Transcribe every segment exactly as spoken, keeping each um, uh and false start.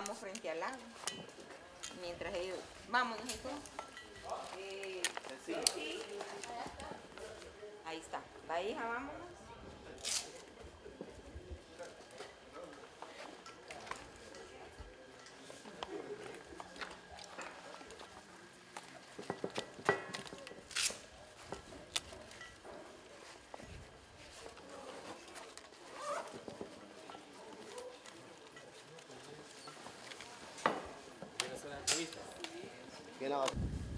vamos frente al lago. Mientras ellos... Vámonos, hijo. Eh, sí, sí. Ahí está. Va, hija, vámonos. ¿Qué no?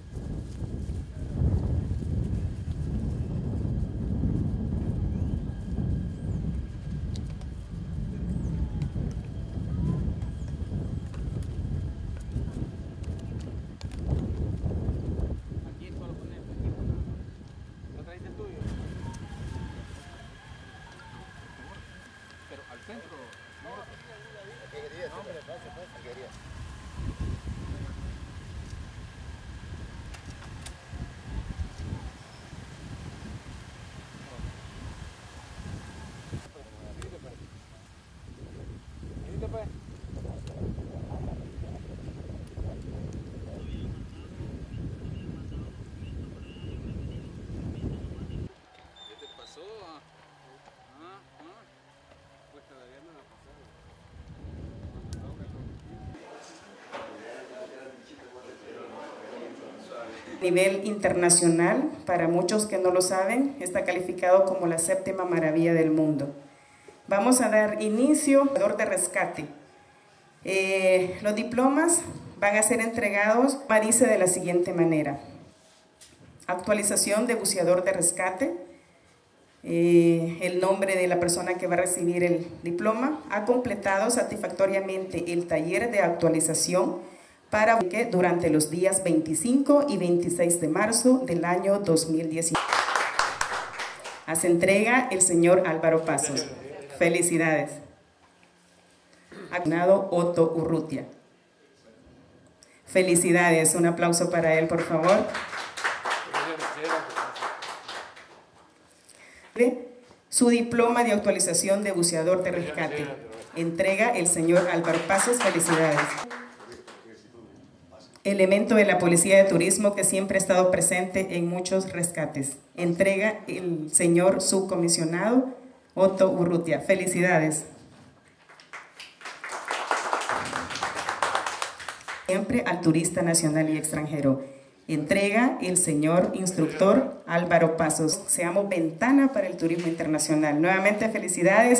Aquí solo poner. ¿No traiste el tuyo? Pero al centro. ¿Qué querías? No, hombre, pase, pase. ¿Qué querías? ¿Qué te pasó? Ah, ah. Pues todavía no la A nivel internacional, para muchos que no lo saben, está calificado como la séptima maravilla del mundo. Vamos a dar inicio al buceador de rescate. Eh, los diplomas van a ser entregados, dice de la siguiente manera: actualización de buceador de rescate, eh, el nombre de la persona que va a recibir el diploma, ha completado satisfactoriamente el taller de actualización para que durante los días veinticinco y veintiséis de marzo del año dos mil diecinueve. Hace entrega el señor Álvaro Pasos. Felicidades. Accionado Otto Urrutia. Felicidades, un aplauso para él, por favor. Su diploma de actualización de buceador de rescate. Entrega el señor Álvaro Pasos. Felicidades. Elemento de la Policía de Turismo que siempre ha estado presente en muchos rescates. Entrega el señor subcomisionado Otto Urrutia. Felicidades. Siempre al turista nacional y extranjero. Entrega el señor instructor Álvaro Pasos. Seamos ventana para el turismo internacional. Nuevamente felicidades.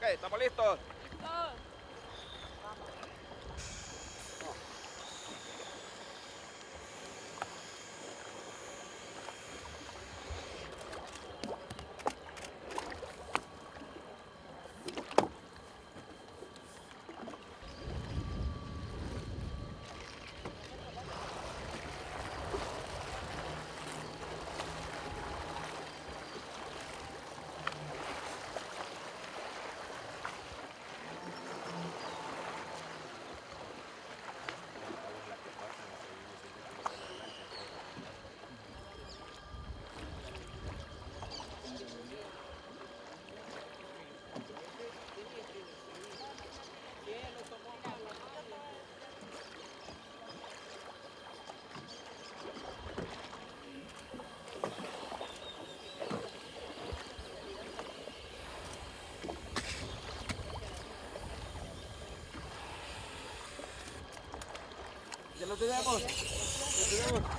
¿estamos listos? Ya lo tenemos. Lo tenemos.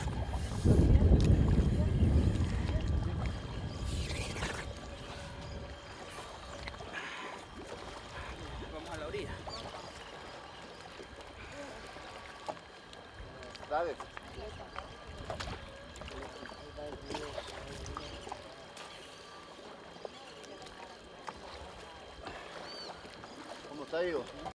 Vamos a la orilla. Dale. ¿Cómo está, digo?